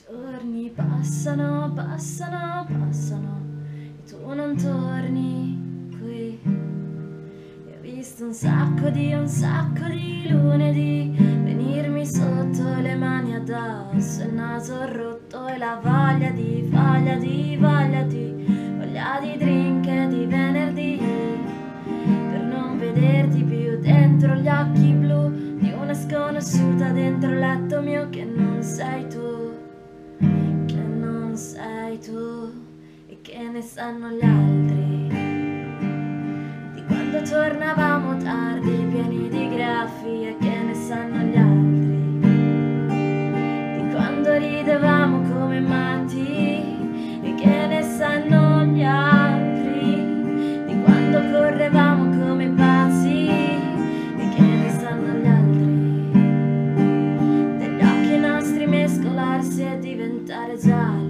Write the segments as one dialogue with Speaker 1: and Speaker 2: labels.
Speaker 1: Giorni passano, passano, passano e tu non torni qui. E ho visto un sacco di lunedì venirmi sotto le mani addosso, il naso rotto e la voglia di drink e di venerdì, per non vederti più dentro gli occhi blu di una sconosciuta dentro il letto mio che non sei tu. Sei tu, e che ne sanno gli altri di quando tornavamo tardi pieni di graffi, e che ne sanno gli altri di quando ridevamo come matti, e che ne sanno gli altri di quando correvamo come pazzi, e che ne sanno gli altri degli occhi nostri mescolarsi e diventare gialli.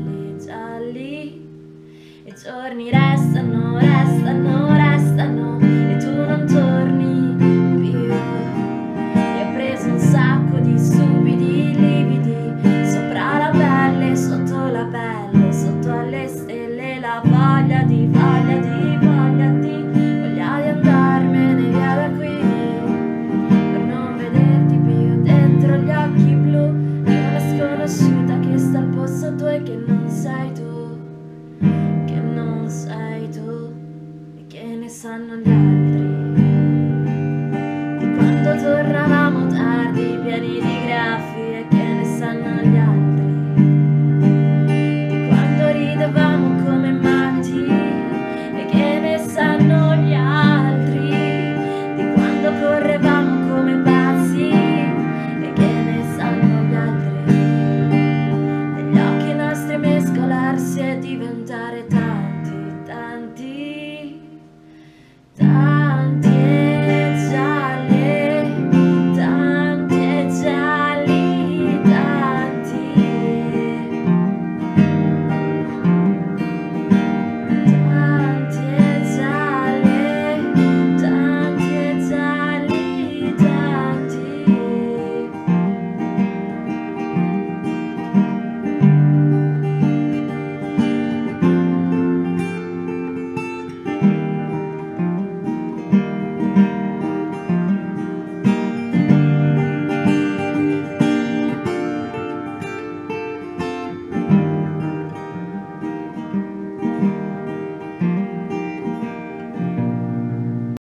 Speaker 1: I giorni restano, restano, restano e tu non torni più. E ho preso un sacco di stupidi lividi sopra la pelle, sotto la pelle, sotto alle stelle, la voglia di andarmene via da qui, per non vederti più dentro gli occhi blu di una sconosciuta che sta al posto tuo e che non sei tu. Sei tu, e che ne sanno gli altri.